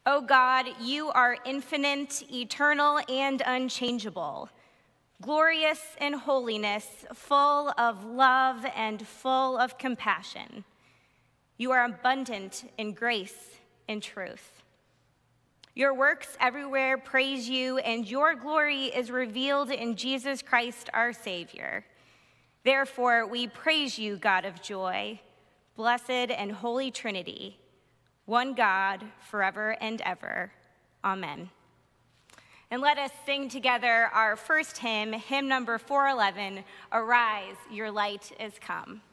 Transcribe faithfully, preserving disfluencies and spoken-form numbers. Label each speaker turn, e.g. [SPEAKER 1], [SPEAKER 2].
[SPEAKER 1] O God, you are infinite, eternal, and unchangeable, glorious in holiness, full of love and full of compassion. You are abundant in grace and truth. Your works everywhere praise you, and your glory is revealed in Jesus Christ, our Savior. Therefore, we praise you, God of joy, blessed and holy Trinity, one God, forever and ever. Amen. And let us sing together our first hymn, hymn number four eleven, Arise, Your Light is Come.